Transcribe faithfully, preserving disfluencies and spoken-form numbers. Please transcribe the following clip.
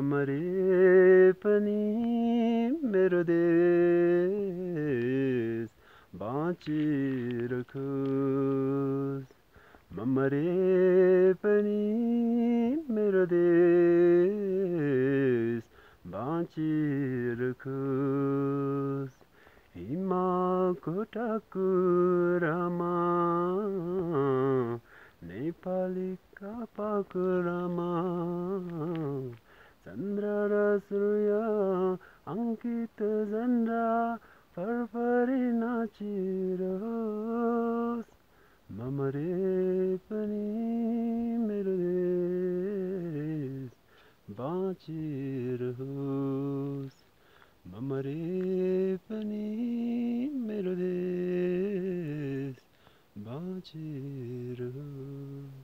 ममरे पनि मेरो देश बाँचिरहोस् ममरे पनि मेरो देश बाँचिरहोस् हिमालको टाकुरामा नेपालीका पाकुरामा चन्द्र र सूर्य अंकित झण्डा फरफरी नाचिरहोस् ममरे पनि मेरो देश बाँचिरहोस् ममरे पनि मेरो देश बाँचिरहोस्